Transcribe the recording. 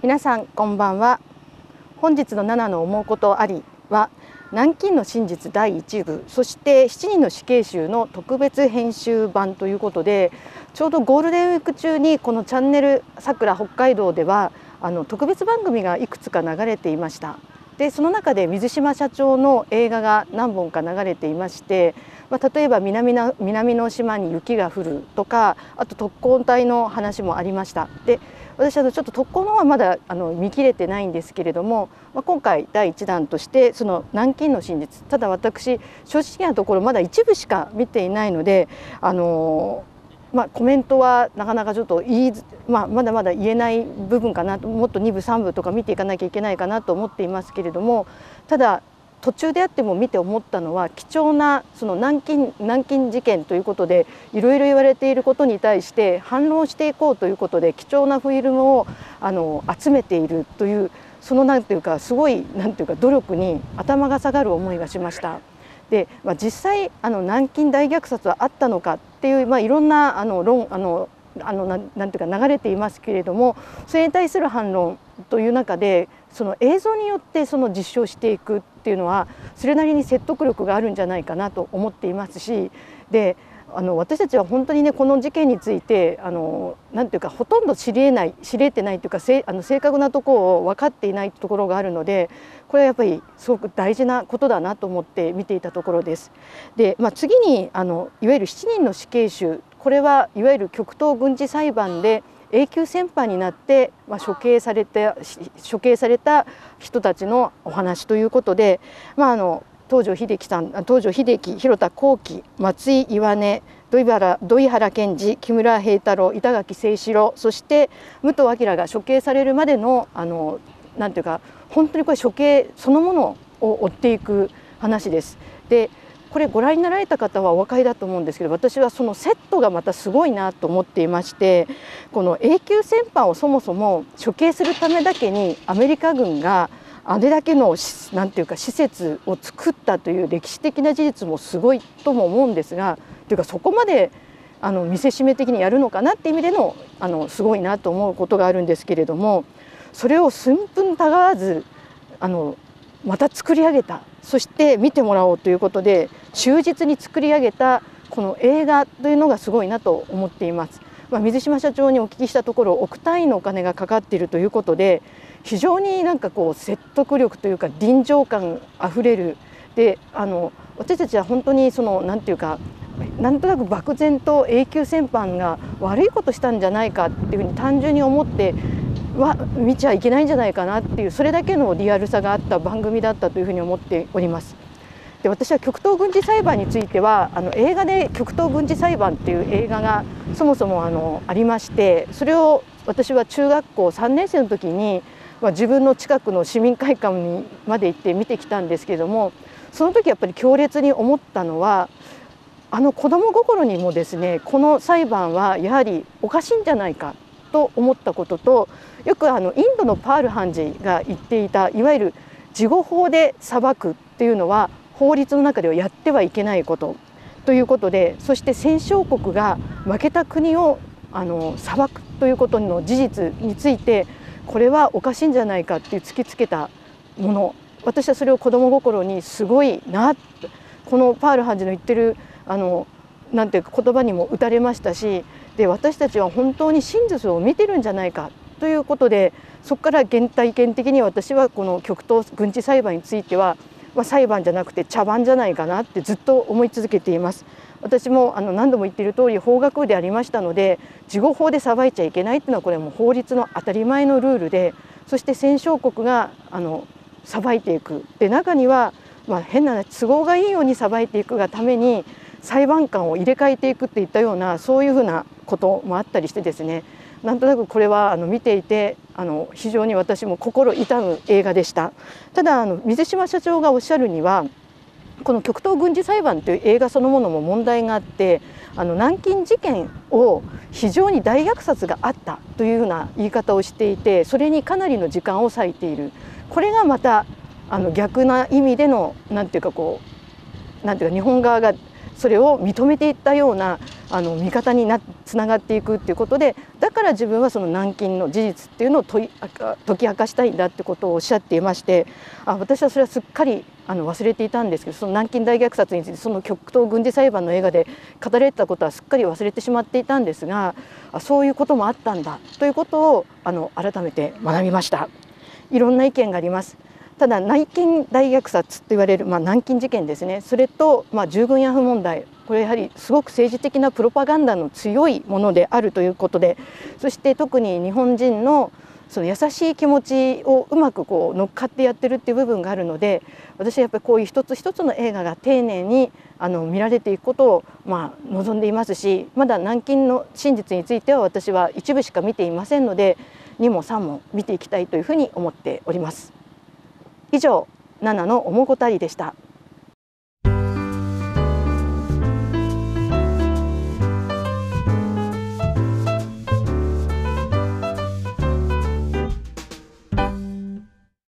皆さんこんばんは。本日の7の思うことありは南京の真実第1部、そして7人の死刑囚の特別編集版ということで、ちょうどゴールデンウィーク中にこのチャンネルさくら北海道では特別番組がいくつか流れていました。でその中で水島社長の映画が何本か流れていまして、例えば南の島に雪が降るとか、あと特攻隊の話もありました。で私ちょっと特攻の方はまだ見切れてないんですけれども、今回第1弾としてその南京の真実、ただ私正直なところまだ一部しか見ていないのでコメントはなかなかちょっとまだまだ言えない部分かなと、もっと2部3部とか見ていかなきゃいけないかなと思っていますけれども、ただ途中であっても見て思ったのは、貴重なその南京事件ということでいろいろ言われていることに対して反論していこうということで貴重なフィルムを集めているという、そのなんていうかすごいなんていうか努力に頭が下がる思いがしました。で、実際南京大虐殺はあったのかっていう、いろんななんていうか流れていますけれども、それに対する反論という中でその映像によってその実証していくっていうのはそれなりに説得力があるんじゃないかなと思っていますし、で私たちは本当にねこの事件についてなんていうかほとんど知り得てないというか正確なところを分かっていないところがあるので、これはやっぱりすごく大事なことだなと思って見ていたところです。で、次にいわゆる7人の死刑囚、これはいわゆる極東軍事裁判で永久戦犯になって処刑された人たちのお話ということで、東條英機、広田幸喜、松井岩音、土井原健二、木村平太郎、板垣清志郎、そして武藤明が処刑されるまでのなんていうか本当にこれ処刑そのものを追っていく話です。でこれご覧になられた方はお分かりだと思うんですけど、私はそのセットがまたすごいなと思っていまして、この永久戦犯をそもそも処刑するためだけにアメリカ軍があれだけのなんていうか施設を作ったという歴史的な事実もすごいとも思うんですが、というかそこまで見せしめ的にやるのかなっていう意味でのすごいなと思うことがあるんですけれども、それを寸分たがわずまた作り上げた、そして見てもらおうということで忠実に作り上げたこの映画というのがすごいなと思っています。水島社長にお聞きしたところ億単位のお金がかかっているということで、非常になんかこう説得力というか臨場感あふれる。で私たちは本当になんていうかなんとなく漠然と永久戦犯が悪いことしたんじゃないかっていうふうに単純に思って見ちゃいけないんじゃないかなっていう、それだけのリアルさがあった番組だったというふうに思っております。で私は極東軍事裁判については映画で極東軍事裁判っていう映画がそもそもありまして、それを私は中学校3年生の時に自分の近くの市民会館にまで行って見てきたんですけれども、その時やっぱり強烈に思ったのは子ども心にもですね、この裁判はやはりおかしいんじゃないかと思ったことと、よくインドのパール判事が言っていたいわゆる事後法で裁くっていうのは法律の中ではやってはいけないことということで、そして戦勝国が負けた国を裁くということの事実について、これはおかしいんじゃないかっていう突きつけたもの、私はそれを子ども心にすごいな、このパール判事の言ってるなんていうか言葉にも打たれましたし、で私たちは本当に真実を見てるんじゃないかということで、そこから原体験的に私はこの極東軍事裁判については、裁判じゃなくて茶番じゃないかなってずっと思い続けています。私も何度も言っている通り法学部でありましたので、事後法で裁いちゃいけないっていうのはこれはもう法律の当たり前のルールで、そして戦勝国が裁いていく。で中には変な都合がいいように裁いていくがために裁判官を入れ替えていくっていったような、そういうふうなこともあったりしてですね、なんとなくこれは見ていて非常に私も心痛む映画でした。ただ水島社長がおっしゃるには、この極東軍事裁判という映画そのものも問題があって、南京事件を非常に大虐殺があったというような言い方をしていて、それにかなりの時間を割いている。これがまた逆な意味でのなんていうか日本側がそれを認めていったような味方につながっていくっていうことで、だから自分はその南京の事実っていうのを解き明かしたいんだってことをおっしゃっていまして、私はそれはすっかり忘れていたんですけど、その南京大虐殺についてその極東軍事裁判の映画で語られたことはすっかり忘れてしまっていたんですが、そういうこともあったんだということを改めて学びました。いろんな意見があります。ただ南京大虐殺と言われる、南京事件ですね、それと、従軍慰安婦問題、これやはりすごく政治的なプロパガンダの強いものであるということで、そして特に日本人のその優しい気持ちをうまく乗っかってやってるっていう部分があるので、私はやっぱりこういう一つ一つの映画が丁寧に見られていくことを望んでいますし、まだ南京の真実については私は一部しか見ていませんので、2も3も見ていきたいというふうに思っております。以上、7のおもこたりでした。